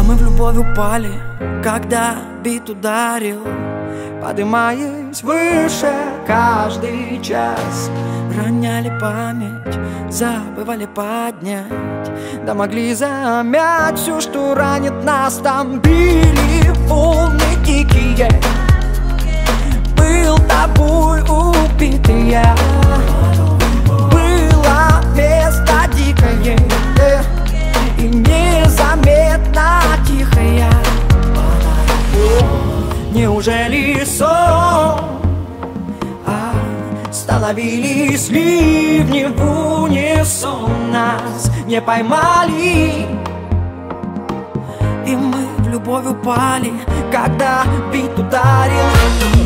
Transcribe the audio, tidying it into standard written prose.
мы в любовь упали, когда бит ударил, подымаясь выше каждый час. Роняли память, забывали поднять, да могли замять все, что ранит нас. Там били волны дикие, был тобой убитый я. Было место дикое и незаметно тихое. Неужели сон? Становились ливни в унисон, нас не поймали, и мы в любовь упали, когда бит ударил.